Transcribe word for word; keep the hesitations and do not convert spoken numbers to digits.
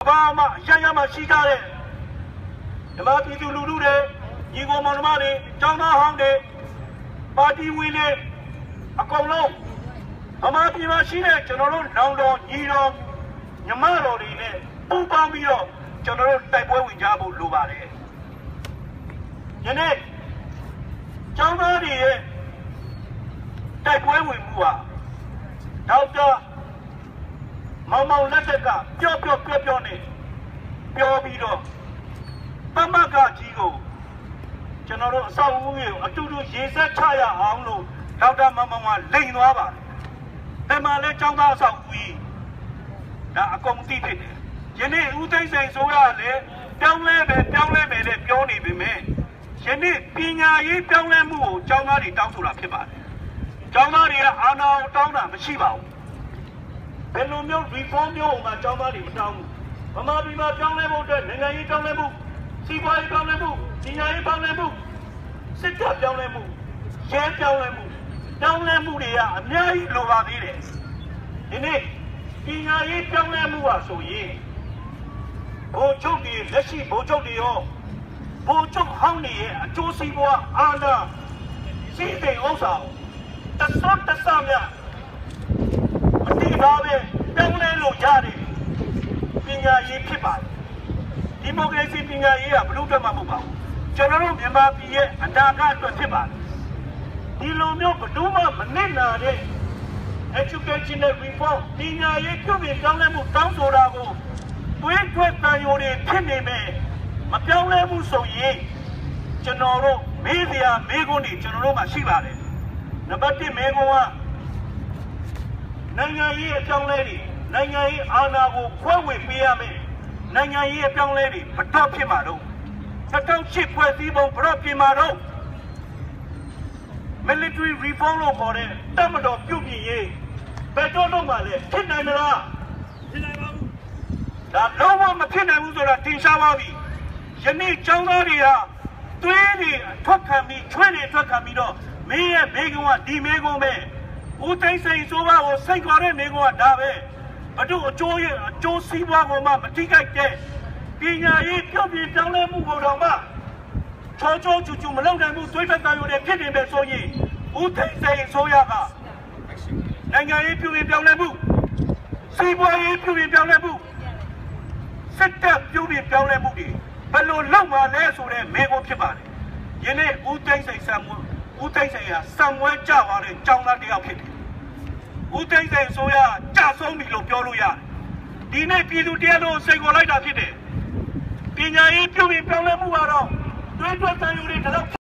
ဘာမှရရမှရှိကြတဲ့ဓမ္မပြည်သူလူထုတွေညီကောင်မောင်နှမတွေကျောင်းသားဟောင်းတွေပါတီဝင်တွေအကုန်လုံးဗမာပြည်မှာရှိတဲ့ကျွန်တော်တို့နောင်တော်ညီတော်ညီမတော်တွေနဲ့ပူးပေါင်းပြီးတော့ကျွန်တော်တို့တိုက်ပွဲဝင်ကြဖို့လိုပါတယ်။ယနေ့ကျောင်းသားတွေရဲ့တိုက်ပွဲဝင်မှုဟာဒေါက်တာမောင်မောင်လက်ထက်ကပျော့ပျော့ပျော့ပျော့နဲ့ပြောပြီးတော့သမဂ္ဂကြီးကိုကျွန်တော်တို့အဆောက်အဦကိုအတူတူရေစက်ချရအောင်လို့ဒေါက်တာမောင်မောင်ကလိန်သွားပါတယ်။ဒါမှလည်းကျောင်းသားအဆောက်အဦကြီးဒါအကုန်သိဖြစ်တယ်။ယနေ့ဦးသိန်းစိန်ဆိုရလည်းပြောင်းလဲပဲပြောင်းလဲပဲနဲ့ပြောနေပေမဲ့ယနေ့ပညာရေးပြောင်းလဲမှုကိုကျောင်းသားတွေတောင်းဆိုတာဖြစ်ပါတယ်။ကျောင်းသားတွေကအာဏာကိုတောင်းတာမရှိပါဘူး။ဘယ်လိုမျိုး reform မျိုးကိုမှကျောင်းသားတွေမတောင်းဘူး။ဗမာပြည်မှာပြောင်းလဲဖို့အတွက်နိုင်ငံရေးပြောင်းလဲမှုစီးပွားရေးပြောင်းလဲမှုပညာရေးပြောင်းလဲမှုစစ်တပ်ပြောင်းလဲမှုရဲပြောင်းလဲမှုပြောင်းလဲမှုတွေကအများကြီးလိုပါသေးတယ်။ဒီနေ့ပညာရေးပြောင်းလဲမှုဟာဆိုရင်ဘိုလ်ချုပ်တွေလက်ရှိဘိုလ်ချုပ်တွေရောဘိုလ်ချုပ်ဟောင်းတွေရဲ့အကျိုးစီးပွားအာဏာစီးစိမ်ဥစ္စာတဆွတ်တဆမြမတိပါပဲပြောင်းလဲလို့ရတယ်ပညာရေးဖြစ်ပါတယ်ဒီမိုကရေစီပညာရေးကဘလို့တက်မှမဟုတ်ပါဘူးကျွန်တော်တို့မြန်မာပြည်ရဲ့အနာဂတ်အတွက်ဖြစ်ပါတယ်ဒီလိုမျိုးဘယ်သူမှမနစ်နာတဲ့ educational reform ပညာရေးပြုပြင်ပြောင်းလဲမှုတောင်းဆိုတာကိုတွေးထွက်တန်ရိုတွေဖြစ်နေမယ်မပြောင်းလဲဘူးဆိုရင်ကျွန်တော်တို့မေးစရာမေးခွန်းတွေကျွန်တော်တို့မှာရှိပါတယ်နံပါတ်တစ်မေးခွန်းကနိုင်ငံရေးအပြောင်းလဲတွေနိုင်ငံရေးအာဏာကိုခွဲဝေပေးရမယ်နိုင်ငံရေးအပြောင်းလဲတွေဘယ်တော့ဖြစ်မှာတော့နှစ်ထောင်ရှစ်ဖွဲ့စည်းပုံဘယ်တော့ပြင်မှာတော့ military reform လို့ခေါ်တဲ့တပ်မတော်ပြုပြင်ရေးဘယ်တော့တော့မှလည်းဖြစ်နိုင်မလားဖြစ်နိုင်ပါဘူးဒါလုံးဝမဖြစ်နိုင်ဘူးဆိုတာတင်ရှားပါပြီယနေ့ကျောင်းသားတွေဟာသွေးတွေထွက်ခံပြီးချွေးတွေထွက်ခံပြီးတော့မင်းရဲ့မိကုံကဒီမိကုံပဲဦးသိန်းစိန်ဆိုပါကိုစိတ်ကြွားတဲ့မိကုံကဒါပဲဘဒုအကျိုးရဲ့အကျိုးစီးပွားကိုမှမထိခိုက်တဲ့ပညာရေးပြုပြင်ပြောင်းလဲမှုကိုတော့မှချောချောချူချူမလုပ်နိုင်ဘူးသွေးထွက်တန်ရိုတွေဖြစ်နေမယ်ဆိုရင်ဦးသိန်းစိန်ဆိုရကနိုင်ငံရေးပြုပြင်ပြောင်းလဲမှုစီးပွားရေးပြုပြင်ပြောင်းလဲမှုစစ်တပ်ပြုပြင်ပြောင်းလဲမှုတွေဘယ်လိုလုပ်မှာလဲဆိုတဲ့မေးခွန်းဖြစ်ပါတယ်ယနေ့ဦးသိန်းစိန်ဆံမွေးဦးသိန်းစိန်ကစံမွဲကြသွားတဲ့ကျောင်းသားတစ်ယောက်ဖြစ်တယ်ဦးသိန်းစိန်ဆိုရကြဆုံးပြီလို့ပြောလို့ရတယ်ဒီနေ့ပြည်သူတရားတော်စိတ်ကိုလိုက်တာဖြစ်တယ်ပညာရေးပြုပြင်ပြောင်းလဲမှုကတော့တွဲတွဲတန်ယူတွေတော့